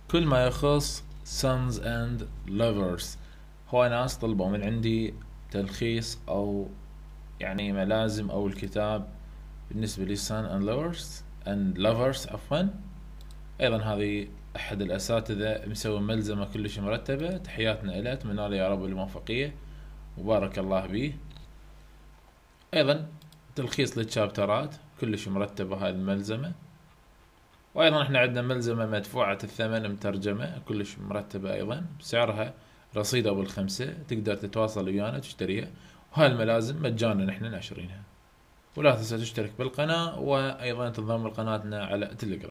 كل ما يخص sons and lovers. هو ناس طلبوا من عندي تلخيص أو يعني ملازم أو الكتاب بالنسبة لي son and lovers عفوا. أيضا هذه أحد الأساتذة مسوي ملزمة كلش مرتبة، تحياتنا إله، أتمنى له يا رب الموفقية وبارك الله به. أيضا تلخيص للشابترات كلش مرتبة هذه الملزمة. وأيضا احنا عندنا ملزمة مدفوعة الثمن مترجمة كلش مرتبة أيضا، سعرها رصيد أبو ال5، تقدر تتواصل ويانا تشتريها، وهاي الملازم مجانا نحن ناشرينها. ولا تنسى تشترك بالقناة، وأيضا تنضم لقناتنا على تليجرام.